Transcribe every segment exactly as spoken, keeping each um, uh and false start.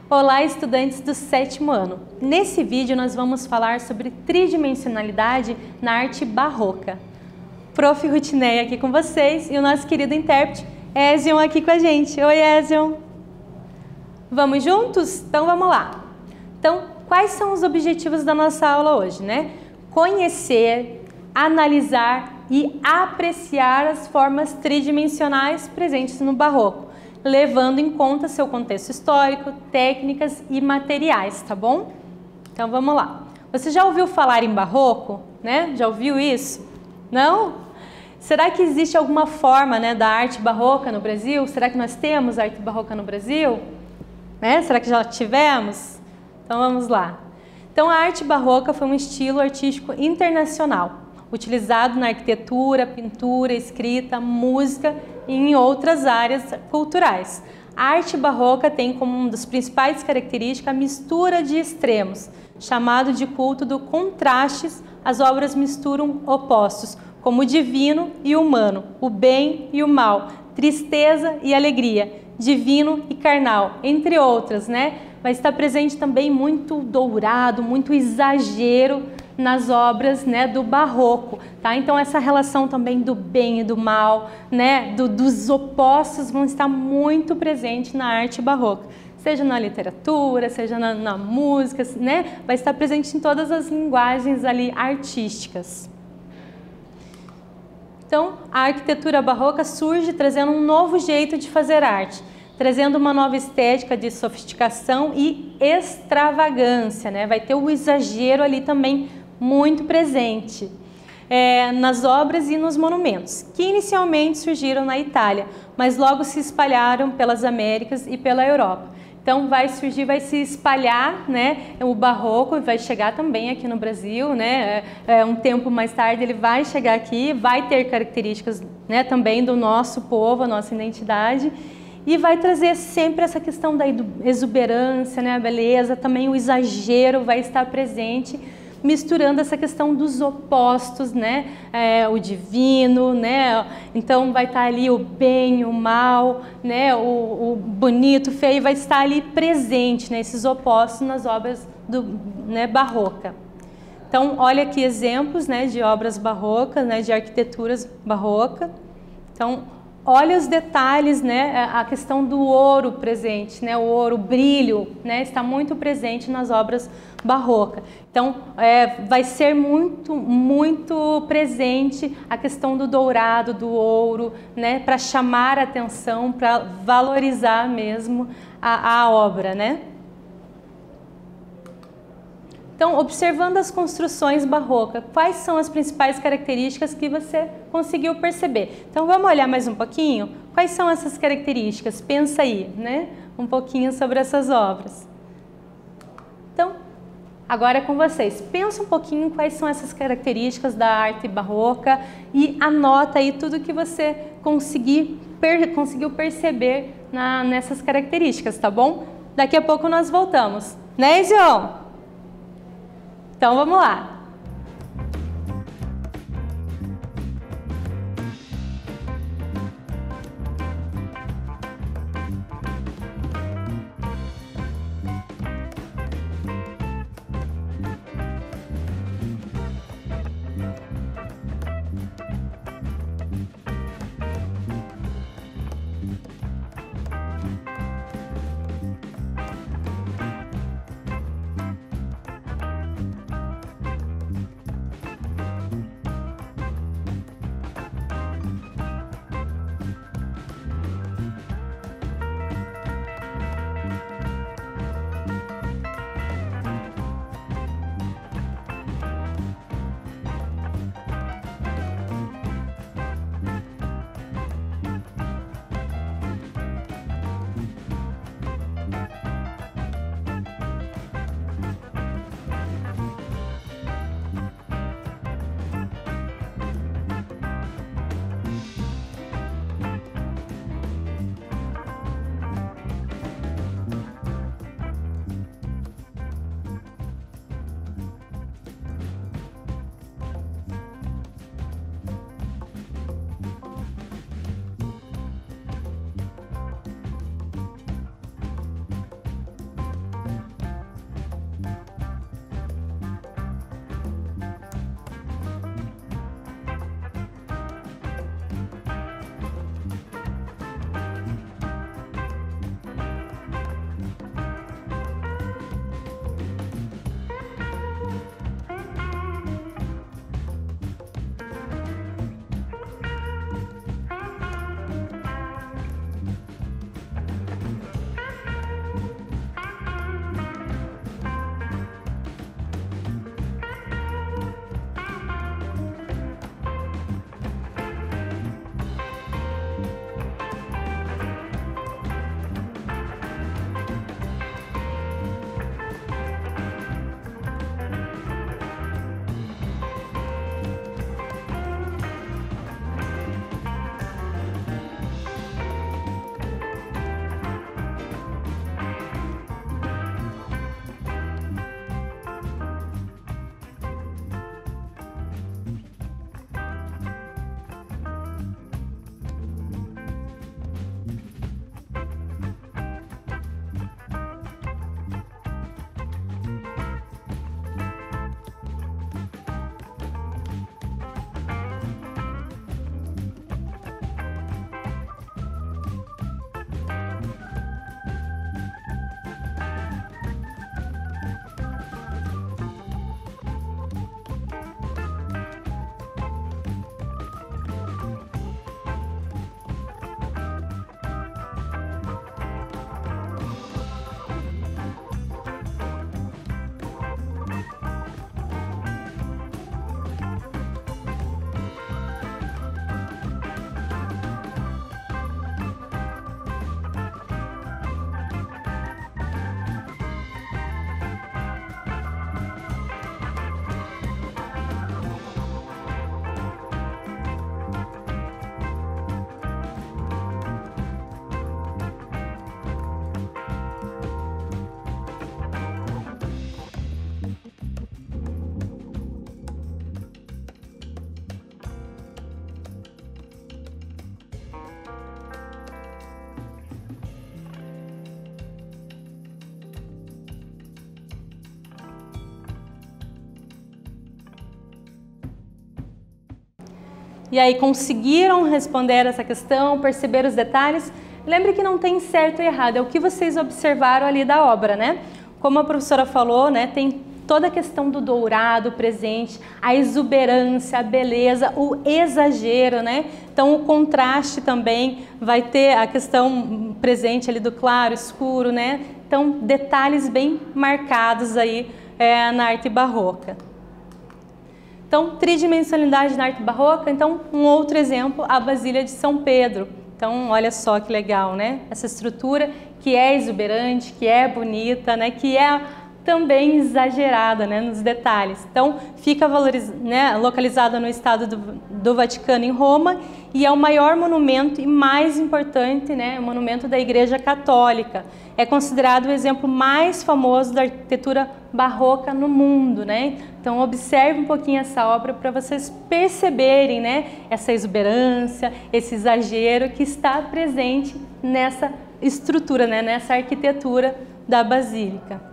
Olá, estudantes do sétimo ano! Nesse vídeo nós vamos falar sobre tridimensionalidade na arte barroca. Prof Rutineia aqui com vocês e o nosso querido intérprete Ézion aqui com a gente. Oi, Ézion! Vamos juntos? Então vamos lá! Então, quais são os objetivos da nossa aula hoje, né? Conhecer, analisar e apreciar as formas tridimensionais presentes no barroco, levando em conta seu contexto histórico, técnicas e materiais, tá bom? Então vamos lá. Você já ouviu falar em barroco, né? Já ouviu isso? Não? Será que existe alguma forma, né, da arte barroca no Brasil? Será que nós temos arte barroca no Brasil? Né? Será que já tivemos? Então vamos lá. Então a arte barroca foi um estilo artístico internacional, utilizado na arquitetura, pintura, escrita, música e em outras áreas culturais. A arte barroca tem como uma das principais características a mistura de extremos, chamado de culto do contrastes. As obras misturam opostos, como o divino e o humano, o bem e o mal, tristeza e alegria, divino e carnal, entre outras, né? Vai estar presente também muito dourado, muito exagero nas obras, né, do barroco, tá? Então essa relação também do bem e do mal, né, do, dos opostos vão estar muito presentes na arte barroca, seja na literatura, seja na, na música, né, vai estar presente em todas as linguagens ali artísticas. Então a arquitetura barroca surge trazendo um novo jeito de fazer arte, trazendo uma nova estética de sofisticação e extravagância, né? Vai ter o exagero ali também muito presente é, nas obras e nos monumentos, que inicialmente surgiram na Itália, mas logo se espalharam pelas Américas e pela Europa. Então vai surgir, vai se espalhar, né, o barroco, vai chegar também aqui no Brasil, né, é, um tempo mais tarde ele vai chegar aqui, vai ter características, né, também do nosso povo, a nossa identidade, e vai trazer sempre essa questão da exuberância, né, a beleza, também o exagero vai estar presente, misturando essa questão dos opostos, né, é, o divino, né, então vai estar ali o bem, o mal, né, o, o bonito, o feio, vai estar ali presente, né, esses opostos nas obras do, né, barroca. Então, olha aqui exemplos, né, de obras barrocas, né, de arquiteturas barroca. Então, olha os detalhes, né, a questão do ouro presente, né, o ouro, o brilho, né, está muito presente nas obras barrocas. Então, é, vai ser muito, muito presente a questão do dourado, do ouro, né, para chamar a atenção, para valorizar mesmo a, a obra, né. Então, observando as construções barrocas, quais são as principais características que você conseguiu perceber? Então, vamos olhar mais um pouquinho? Quais são essas características? Pensa aí, né? Um pouquinho sobre essas obras. Então, agora é com vocês. Pensa um pouquinho quais são essas características da arte barroca e anota aí tudo que você conseguir, per, conseguiu perceber na, nessas características, tá bom? Daqui a pouco nós voltamos. Né, Zion? Então vamos lá! E aí, conseguiram responder essa questão, perceber os detalhes? Lembre que não tem certo e errado, é o que vocês observaram ali da obra, né? Como a professora falou, né, tem toda a questão do dourado presente, a exuberância, a beleza, o exagero, né? Então, o contraste também vai ter a questão presente ali do claro, escuro, né? Então, detalhes bem marcados aí é, na arte barroca. Então, tridimensionalidade na arte barroca. Então, um outro exemplo, a Basílica de São Pedro. Então, olha só que legal, né? Essa estrutura que é exuberante, que é bonita, né? Que é também exagerada, né? Nos detalhes. Então, fica valoriz... né? localizada no estado do, do Vaticano, em Roma, e é o maior monumento e mais importante, né? Monumento da Igreja Católica. É considerado o exemplo mais famoso da arquitetura barroca no mundo, né? Então, observe um pouquinho essa obra para vocês perceberem, né? Essa exuberância, esse exagero que está presente nessa estrutura, né? Nessa arquitetura da Basílica.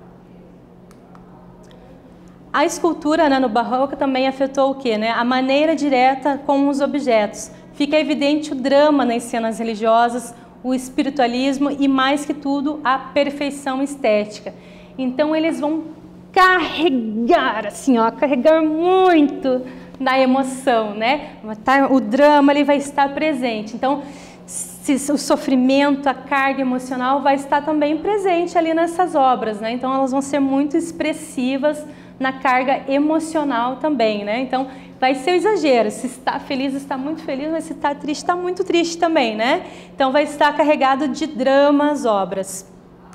A escultura, né, no barroco também afetou o quê, né? A maneira direta com os objetos. Fica evidente o drama nas cenas religiosas, o espiritualismo e, mais que tudo, a perfeição estética. Então, eles vão carregar, assim, ó, carregar muito da emoção, né? O drama ele vai estar presente. Então, o sofrimento, a carga emocional vai estar também presente ali nessas obras, né? Então, elas vão ser muito expressivas na carga emocional também, né? Então, vai ser o exagero. Se está feliz, está muito feliz, mas se está triste, está muito triste também, né? Então, vai estar carregado de drama as obras.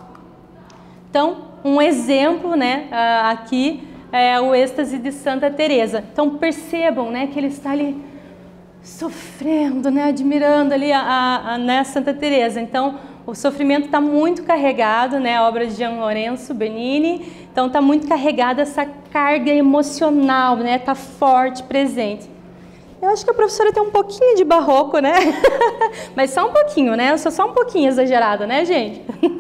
Então, um exemplo, né, aqui é o êxtase de Santa Teresa. Então, percebam, né, que ele está ali sofrendo, né, admirando ali a, a, a né, Santa Teresa. Então, o sofrimento está muito carregado, né, a obra de Gian Lorenzo Bernini. Então, está muito carregada essa carga emocional, né, está forte, presente. Eu acho que a professora tem um pouquinho de barroco, né? Mas só um pouquinho, né? Eu sou só um pouquinho exagerada, né, gente?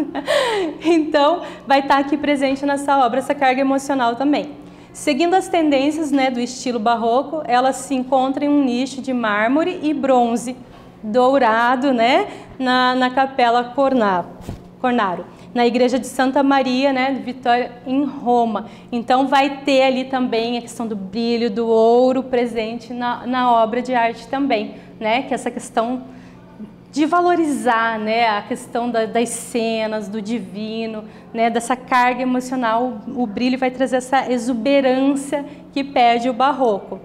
Então, vai estar aqui presente nessa obra essa carga emocional também. Seguindo as tendências, né, do estilo barroco, ela se encontra em um nicho de mármore e bronze dourado, né, na, na Capela Cornaro, Cornaro, na Igreja de Santa Maria, né, de Vitória, em Roma. Então, vai ter ali também a questão do brilho, do ouro presente na, na obra de arte também, né, que é essa questão de valorizar, né, a questão da, das cenas, do divino, né, dessa carga emocional. O, o brilho vai trazer essa exuberância que pede o barroco.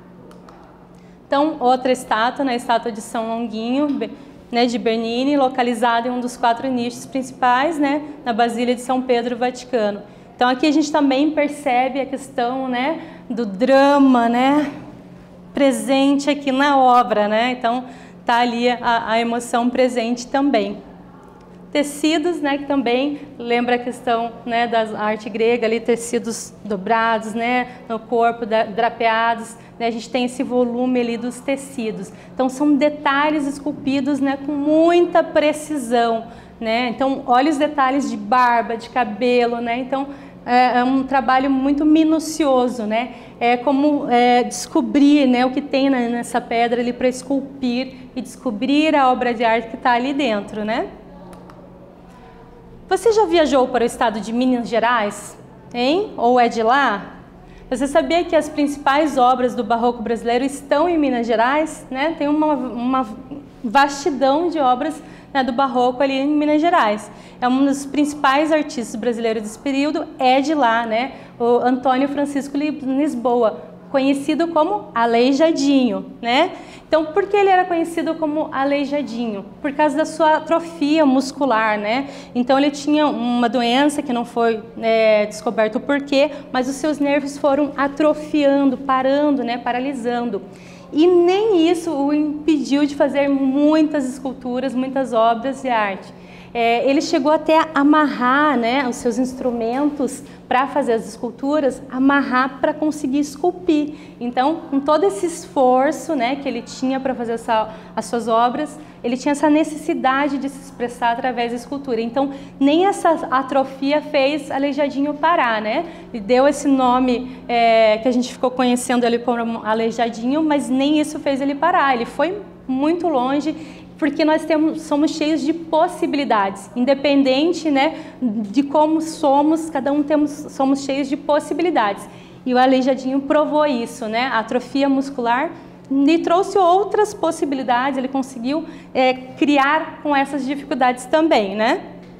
Então, outra estátua, né, a estátua de São Longuinho, né, de Bernini, localizada em um dos quatro nichos principais, né, na Basílica de São Pedro, Vaticano. Então, aqui a gente também percebe a questão, né, do drama, né, presente aqui na obra, né. Então, tá ali a, a emoção presente também. Tecidos, né, que também lembra a questão, né, da arte grega, ali, tecidos dobrados, né, no corpo, da, drapeados, né, a gente tem esse volume ali dos tecidos. Então, são detalhes esculpidos, né, com muita precisão, né, então, olha os detalhes de barba, de cabelo, né, então, é, é um trabalho muito minucioso, né, é como é, descobrir, né, o que tem nessa pedra ali para esculpir e descobrir a obra de arte que está ali dentro, né. Você já viajou para o estado de Minas Gerais? Hein? Ou é de lá? Você sabia que as principais obras do barroco brasileiro estão em Minas Gerais? Né? Tem uma, uma vastidão de obras, né, do barroco ali em Minas Gerais. É um dos principais artistas brasileiros desse período, é de lá, né? O Antônio Francisco Lisboa, conhecido como Aleijadinho, né? Então, por que ele era conhecido como Aleijadinho? Por causa da sua atrofia muscular, né? Então, ele tinha uma doença que não foi é, descoberto o porquê, mas os seus nervos foram atrofiando, parando, né? Paralisando. E nem isso o impediu de fazer muitas esculturas, muitas obras de arte. É, ele chegou até a amarrar, né, os seus instrumentos para fazer as esculturas, amarrar para conseguir esculpir. Então, com todo esse esforço, né, que ele tinha para fazer essa, as suas obras, ele tinha essa necessidade de se expressar através da escultura. Então, nem essa atrofia fez Aleijadinho parar, né? Ele deu esse nome é, que a gente ficou conhecendo ele como Aleijadinho, mas nem isso fez ele parar. Ele foi muito longe, porque nós temos, somos cheios de possibilidades, independente, né, de como somos, cada um temos, somos cheios de possibilidades. E o Aleijadinho provou isso, né, a atrofia muscular lhe trouxe outras possibilidades, ele conseguiu é, criar com essas dificuldades também, né.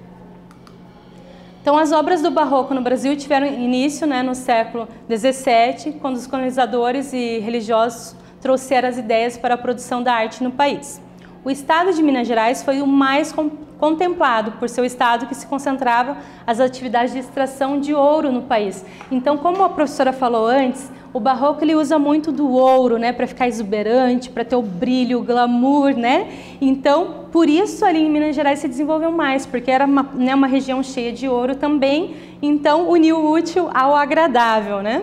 Então, as obras do Barroco no Brasil tiveram início, né, no século dezessete, quando os colonizadores e religiosos trouxeram as ideias para a produção da arte no país. O estado de Minas Gerais foi o mais contemplado por seu estado que se concentrava as atividades de extração de ouro no país. Então, como a professora falou antes, o Barroco ele usa muito do ouro, né, para ficar exuberante, para ter o brilho, o glamour, né? Então, por isso ali em Minas Gerais se desenvolveu mais, porque era uma, né, uma região cheia de ouro também, então uniu o útil ao agradável, né?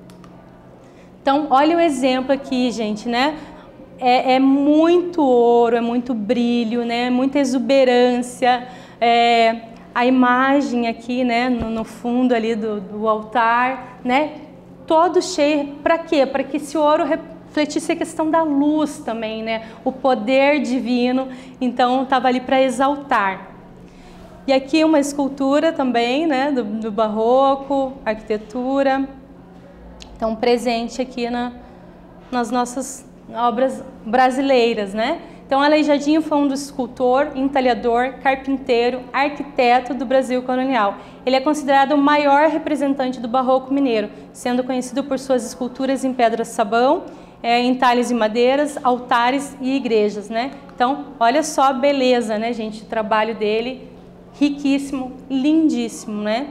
Então, olha o exemplo aqui, gente, né? É, é muito ouro, é muito brilho, né? Muita exuberância. É, a imagem aqui, né? No, no fundo ali do, do altar, né? Todo cheio. Para quê? Para que esse ouro refletisse a questão da luz também, né? O poder divino. Então, estava ali para exaltar. E aqui uma escultura também, né? Do, do Barroco, arquitetura. Então, presente aqui na, nas nossas obras brasileiras, né? Então, Aleijadinho foi um dos escultor, entalhador, carpinteiro, arquiteto do Brasil colonial. Ele é considerado o maior representante do Barroco mineiro, sendo conhecido por suas esculturas em pedra-sabão, é, entalhes e madeiras, altares e igrejas, né? Então, olha só a beleza, né, gente? O trabalho dele, riquíssimo, lindíssimo, né?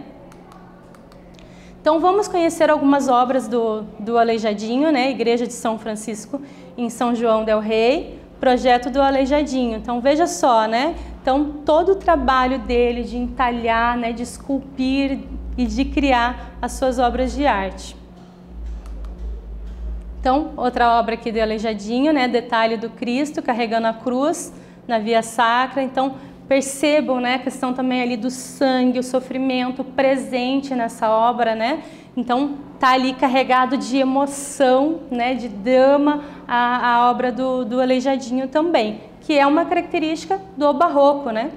Então, vamos conhecer algumas obras do, do Aleijadinho, né? Igreja de São Francisco, em São João del Rei, projeto do Aleijadinho. Então, veja só, né? Então, todo o trabalho dele de entalhar, né? De esculpir e de criar as suas obras de arte. Então, outra obra aqui do Aleijadinho, né? Detalhe do Cristo carregando a cruz na via sacra. Então, percebam, né, a questão também ali do sangue, o sofrimento presente nessa obra, né? Então, tá ali carregado de emoção, né, de drama, a, a obra do, do Aleijadinho também, que é uma característica do Barroco, né?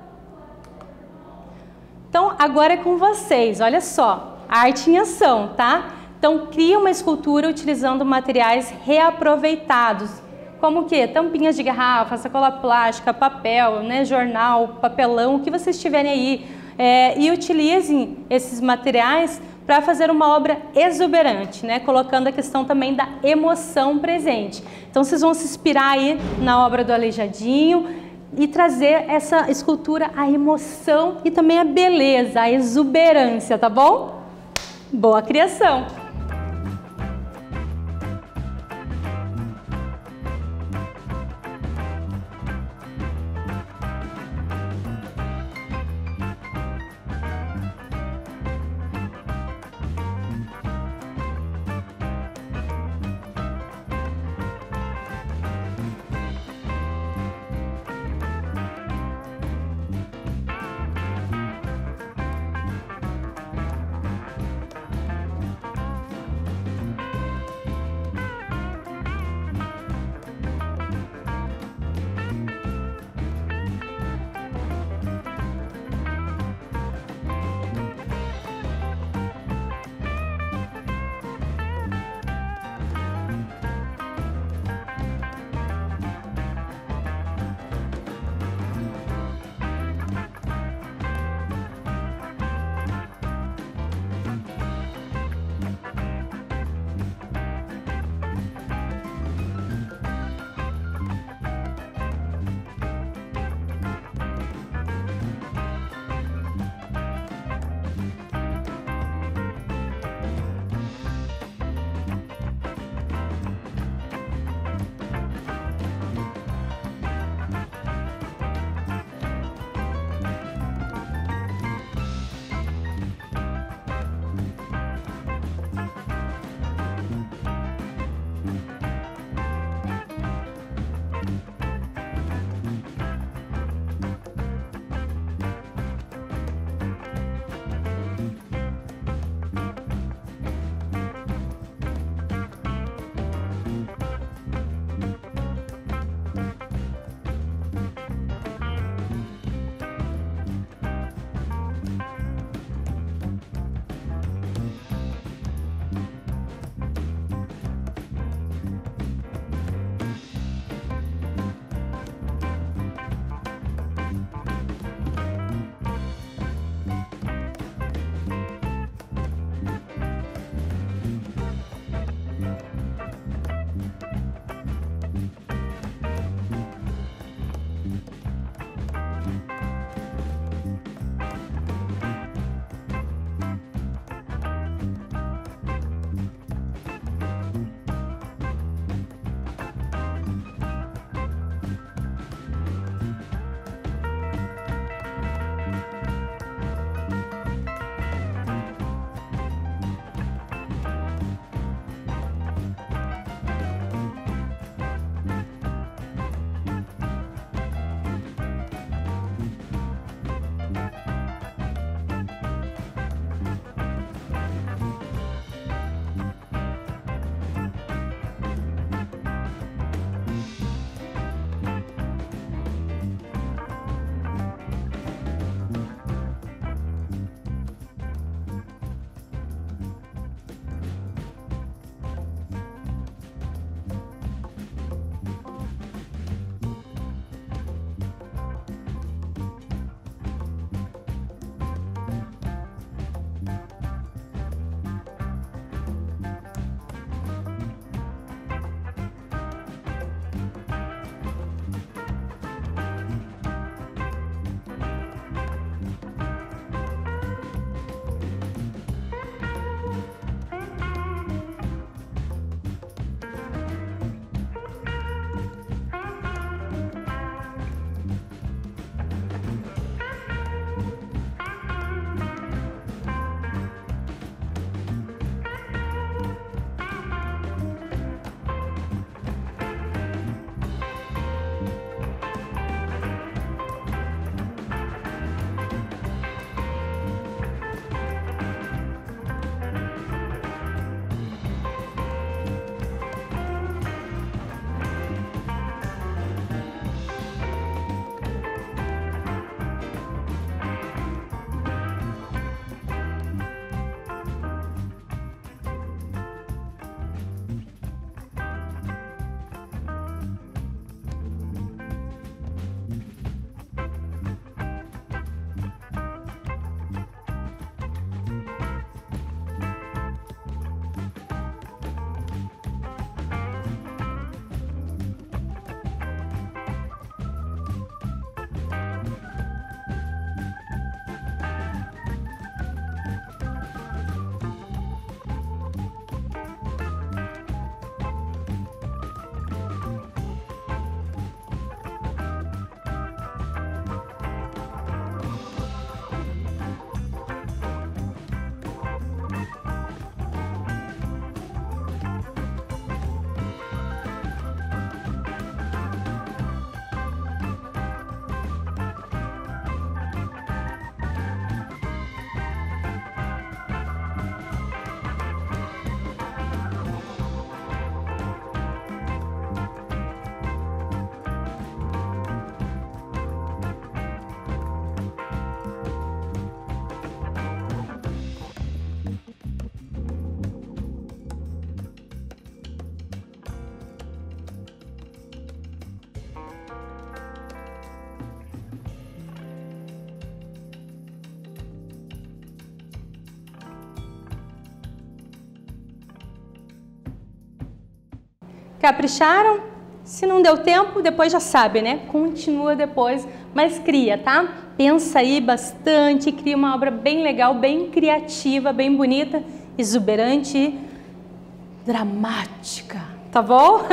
Então, agora é com vocês, olha só, arte em ação, tá? Então, cria uma escultura utilizando materiais reaproveitados, como o quê? Tampinhas de garrafa, sacola plástica, papel, né, jornal, papelão, o que vocês tiverem aí. É, e utilizem esses materiais para fazer uma obra exuberante, né, colocando a questão também da emoção presente. Então, vocês vão se inspirar aí na obra do Aleijadinho e trazer essa escultura, a emoção e também a beleza, a exuberância, tá bom? Boa criação! Capricharam? Se não deu tempo, depois já sabe, né? Continua depois, mas cria, tá? Pensa aí bastante, cria uma obra bem legal, bem criativa, bem bonita, exuberante e dramática, tá bom?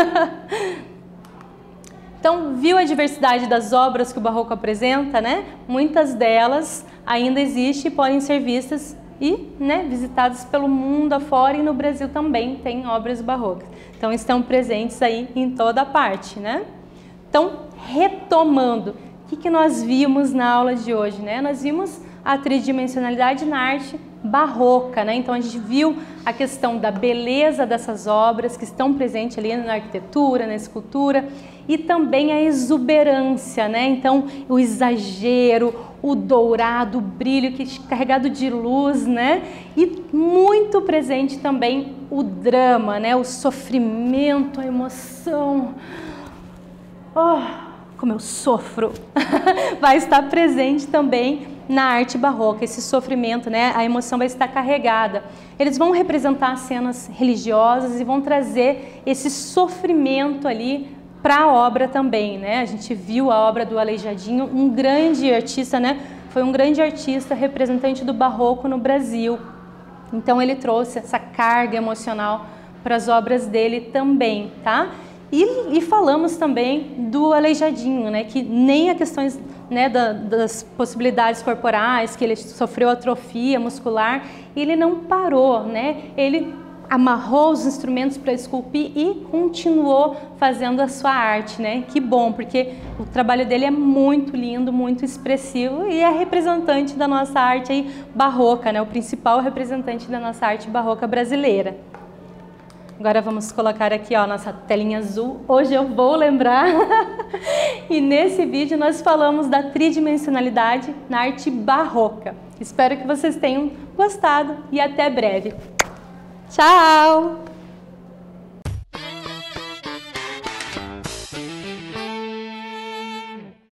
Então, viu a diversidade das obras que o Barroco apresenta, né? Muitas delas ainda existem e podem ser vistas e, né, visitadas pelo mundo afora, e no Brasil também tem obras barrocas. Então, estão presentes aí em toda parte, né? Então, retomando, o que, que nós vimos na aula de hoje, né? Nós vimos a tridimensionalidade na arte barroca, né? Então, a gente viu a questão da beleza dessas obras que estão presentes ali na arquitetura, na escultura, e também a exuberância, né? Então, o exagero, o dourado, o brilho que carregado de luz, né? E muito presente também o drama, né? O sofrimento, a emoção. Oh, como eu sofro! Vai estar presente também na arte barroca, esse sofrimento, né? A emoção vai estar carregada. Eles vão representar cenas religiosas e vão trazer esse sofrimento ali para a obra também, né? A gente viu a obra do Aleijadinho, um grande artista, né? Foi um grande artista, representante do barroco no Brasil. Então ele trouxe essa carga emocional para as obras dele também, tá? E, e falamos também do Aleijadinho, né? Que nem a questões, né, da, das possibilidades corporais, que ele sofreu atrofia muscular, ele não parou, né? Ele amarrou os instrumentos para esculpir e continuou fazendo a sua arte, né? Que bom, porque o trabalho dele é muito lindo, muito expressivo e é representante da nossa arte aí barroca, né? O principal representante da nossa arte barroca brasileira. Agora vamos colocar aqui, ó, nossa telinha azul. Hoje eu vou lembrar. E nesse vídeo nós falamos da tridimensionalidade na arte barroca. Espero que vocês tenham gostado e até breve. Tchau!